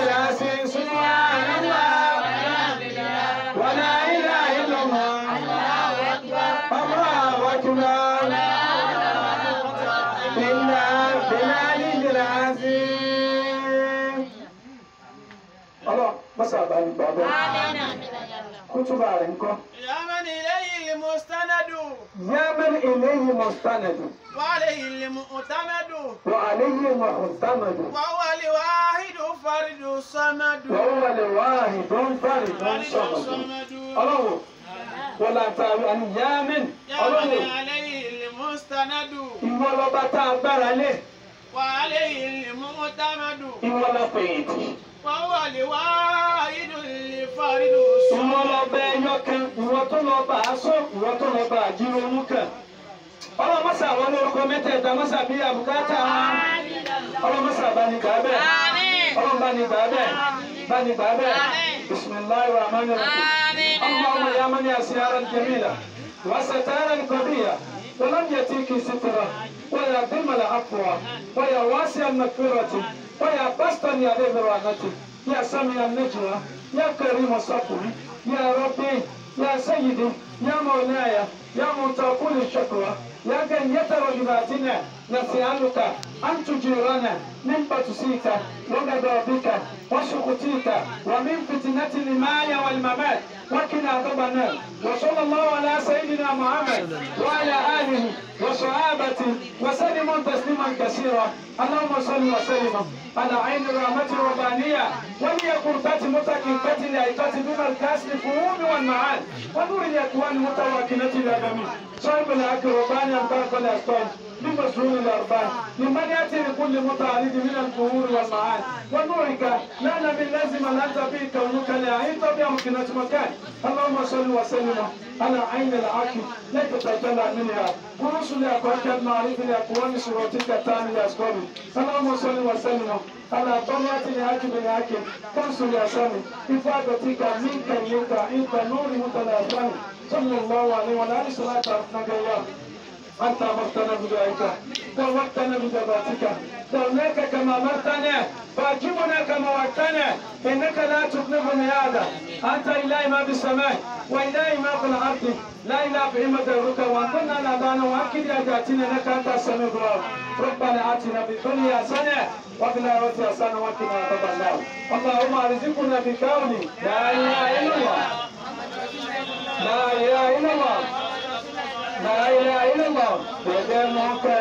العظيم سبحان الله ولا إله إلا الله الله أكبر بالعلي العظيم. الله مسابقة بابا كتب عليكم يا من إليه المستند يا من إليه مستند وعليه المعتمد وعليه معتمد وهو الواحد فرد الصمد وهو الواحد فرد الصمد. الله ولا تعالوا أن يا من الله عليه المستند ìwọ lọba tá a gbára lé وعليه المعتمد ìwọ lọ fẹ̀yìntì وهو الواحد الفرد ìwọ lọba ẹyọ kan ìwọ tó lọba aṣọ ìwọ tó lọba àjíròmú kan. ọlọmọsà àwọn olórúkọ mẹ́tẹ̀ẹ̀ta mọsà bí àbùkátà wọn ọlọmọsà bánigbà bẹ́ẹ̀ ọlọmọbánigbà bẹ́ẹ̀ bánigbà bẹ́ẹ̀ bisimilahi rahmani rahim allahumma ya man yasiran jamila wa sataran qabiya wa lam yatiki sitra wa ya dhimal afwa wa ya wasi'an maghfirati wa ya bastan ya rahmati ya sami'an najwa ya karim as-safwi ya rabbi ya sayyidi ya maulaya ya mutaqul ash-shakwa يا جنية رجباتنا نسألك أن تجيرنا من بطسيك وغضبك وسخطيك ومن فتنة الماء والممات وقنا عذاب النار. وصلى الله على سيدنا محمد وعلى آله وصحابته وسلم تسليما كثيرا. اللهم صل وسلم على عين الرحمة الربانية وهي قربة متكفة لأيقظة بمركز الفهوم والمعاني ونور الأكوان متواكلة الأمامي صاحب الحق الرباني أنبارك الأسطول بمسؤول الأربان لمن يأتي لكل متعرض من الظهور والمعاني ونورك لا نبي لازم أن أنت به كونك لأعيط بأمكنة مكان. اللهم صل وسلم على عين العقل لا تتجلى منها ورسل أقوالك المعرفة لأقوال صورتك التام لأسكال. اللهم صل وسلم على طلعة الحاكم الحاكم كنصر أسامي إفادتك منك إليك عند نور متلازم صلى الله عليه وعلى آله صلاة رحمك الله. أنت أمرتنا بدعائك ووعدتنا بجباتك دعوناك كما أمرتنا فأجبنا كما وعدتنا إنك لا تخلف الميعاد. أنت إلهي ما في السماء وإلهي ما في الأرض لا إله في همة غيرك وأنقذنا الأذان وأكد أجاتنا إنك أنت السميع الدعاء. ربنا آتنا في الدنيا حسنة وفي الآخرة حسنة وقنا عذاب النار. اللهم ارزقنا بكون لا إله إلا الله لا إله إلا الله لا إله إلا الله.